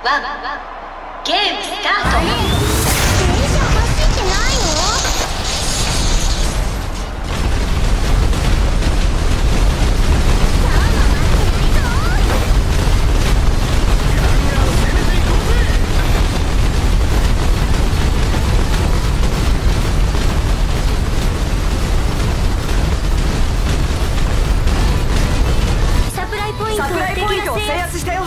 ワン、ゲームスタート。 電車走ってないの？サプライポイントを制圧したよ。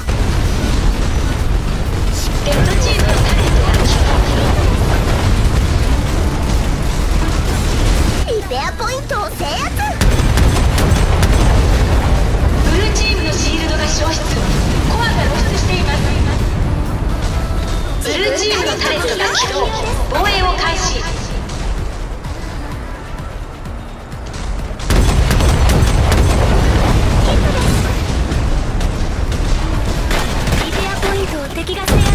レッドチームのタレントが起動。 リペアポイントを制圧。 ブルーチームのシールドが消失、コアが露出しています。ブルーチームのタレントが起動、防衛を開始。 リペアポイントを敵が制圧。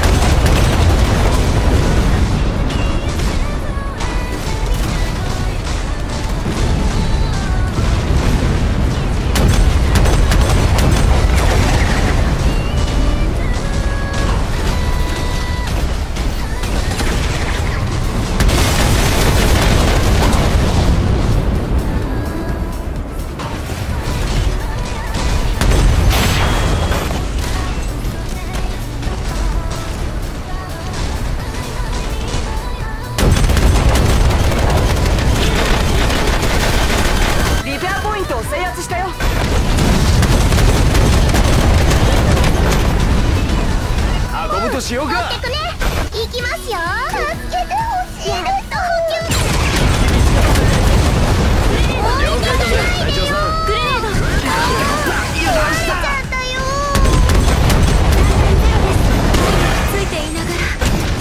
リペアポイントを制圧したよ。 運ぶとしようか。 持ってくね。行きますよ。助けてほしい。やっと補給。 了解だぜ隊長さん。 グレネード。壊れちゃったよ。ついていながら。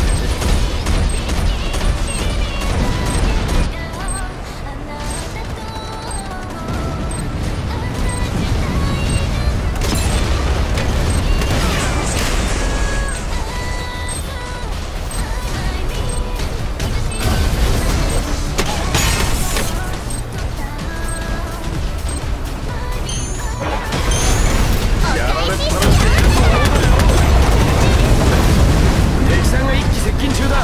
やられっぱなしでいるぞ。敵さんが一気接近中だ。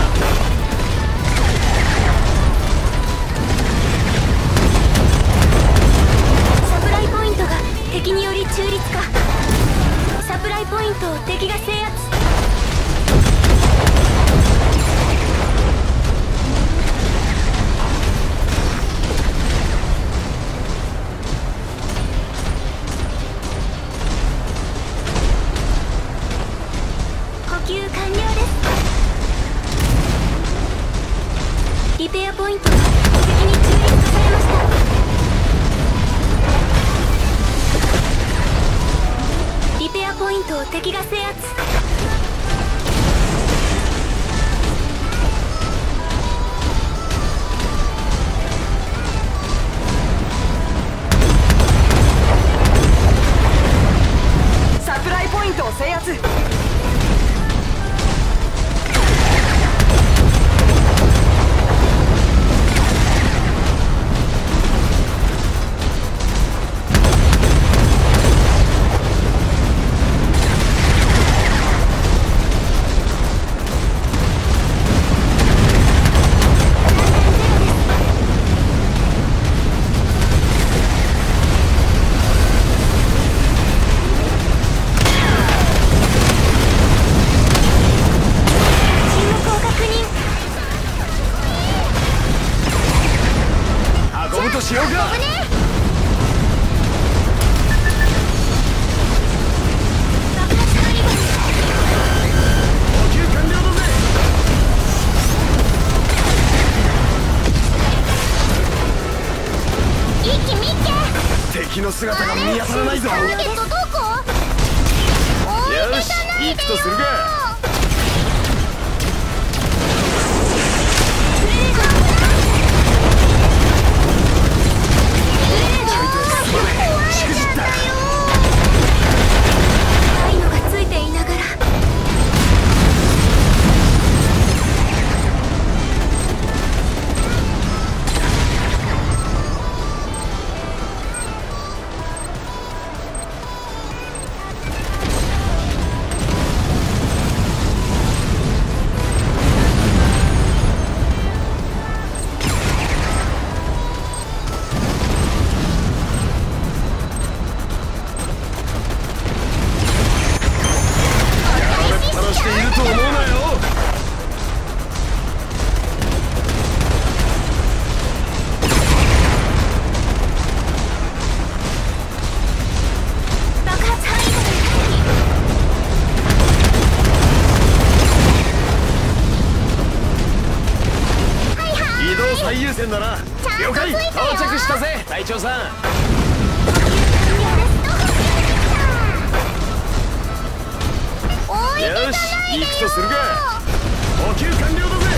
サプライポイントが敵により中立化。サプライポイントを敵が制圧。補給完了です。リペアポイントが敵に中立化されました。リペアポイントを敵が制圧。サプライポイントを制圧。沈黙を確認。 運ぶとしようか。 危ねえ。 補給完了だぜ。 一気見て。 敵の姿が見当たらないぞ。 ターゲットどこ？置いよしてかないでよ。 行くとするか。 グレネード。 しくじった。 赤いのがついていながら。 せんだな。了解。到着したぜ隊長さん。よし行くとするか。補給完了だぜ。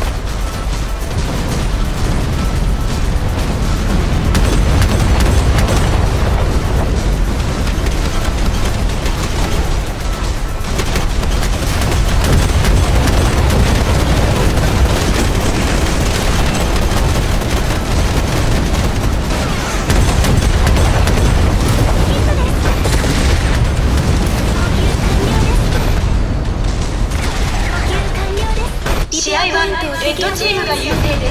試合はレッドチームが優勢です。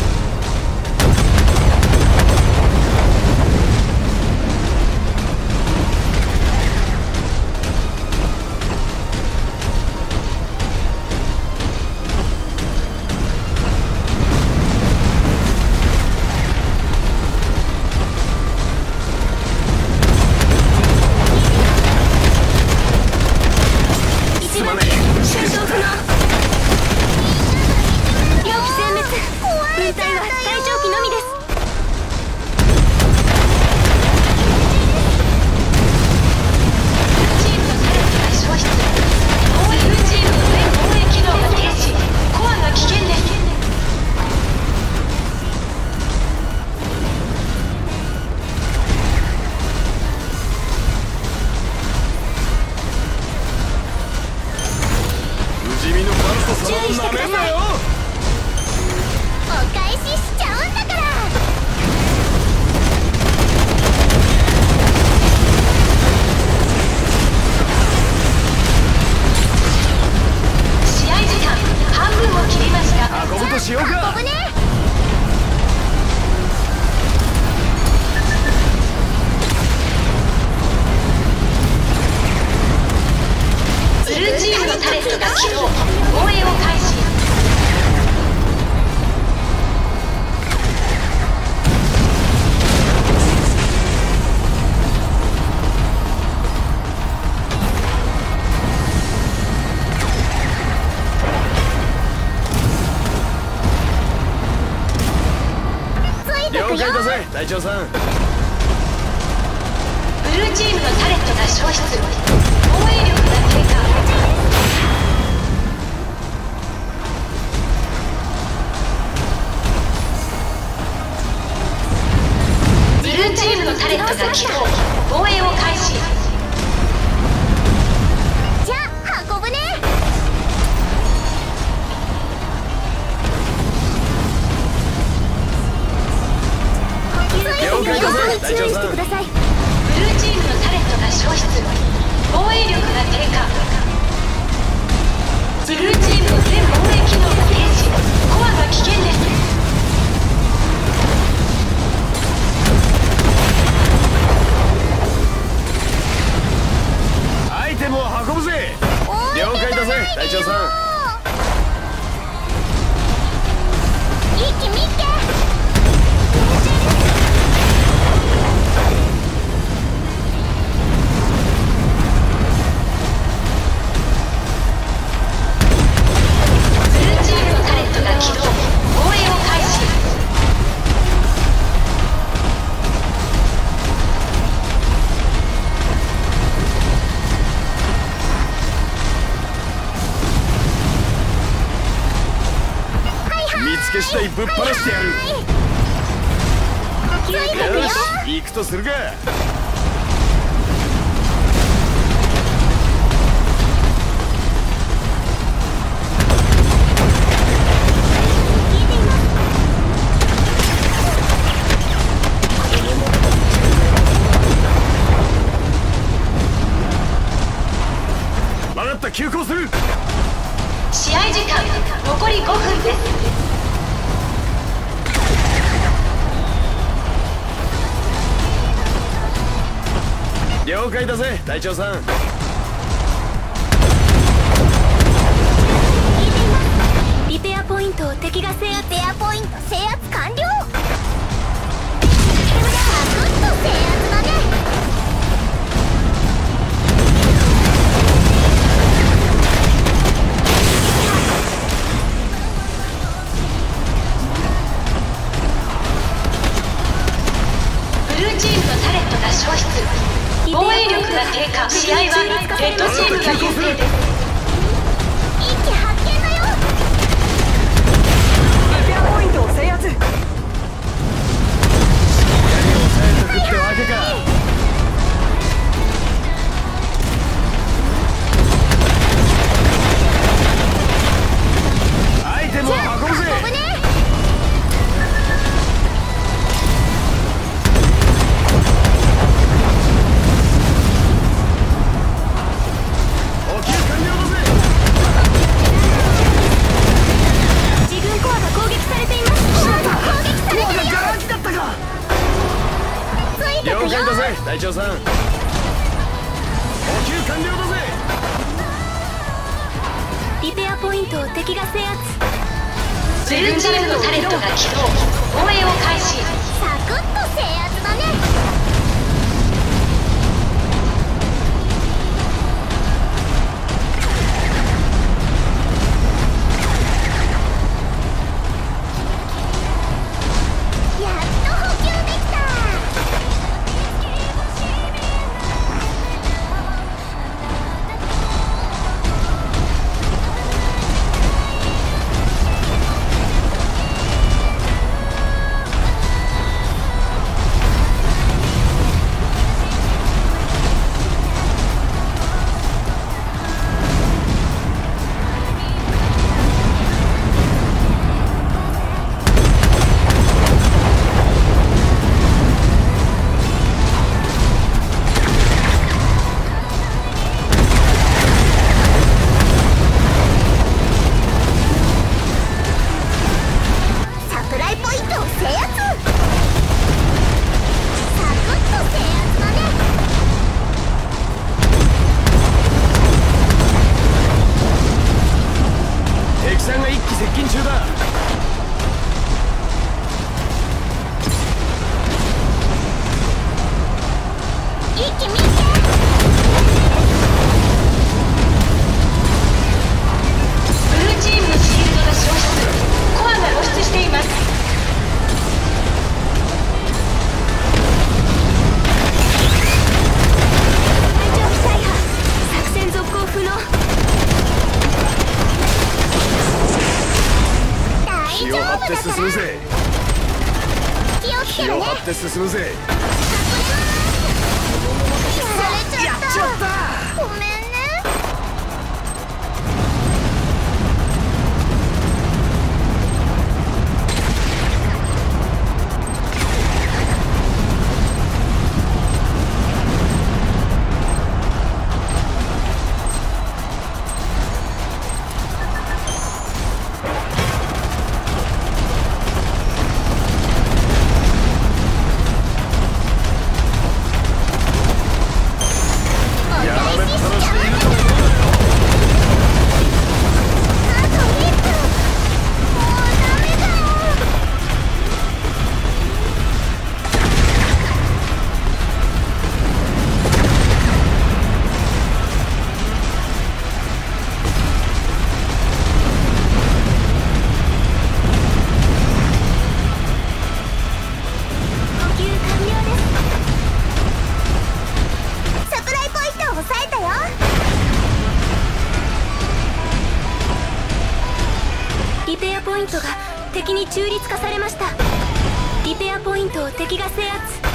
すまねえ。戦闘不能。両機殲滅。分隊は隊長機のみです。 チームのタレントが消失。防衛軍チームの全防衛機能が停止。コアが危険です。 不死身のバルト様をなめんなよ。 お返ししちゃうんだから。 試合時間半分を切りました。 運ぶとしようか。 危ねブルーチームのタレットが起動。防衛を開始。 了解だぜ隊長さん。 ブルーチームのタレットが消失。防衛力が低下。ブルーチームのタレットが起動。防衛を開始。 じゃあ運ぶね。 了解だぜ隊長さん。 ください。 ブルーチームのタレットが消失。防衛力が低下。ブルーチームの全防衛機能が停止。コアが危険です。 アイテムを運ぶぜ。了解だぜ隊長さん。 息見っけ。 ブルーチームのタレットが起動。防衛を開始。 見つけ次第ぶっ放してやる。よし行くとするか。分かった、急行する。 試合時間残り5分です。 了解だぜ隊長さん。 リペアポイントを敵が制圧。リペアポイント制圧完了。サクッと制圧だね。 長さん、補給完了だぜ。 リペアポイントを敵が制圧。 ブルーチームのタレットが起動。防衛を開始。 サクッと制圧だね。 進むぜ。気を張って進むぜ。やっちゃった。ごめんね。 リペアポイントが敵に中立化されました。リペアポイントを敵が制圧。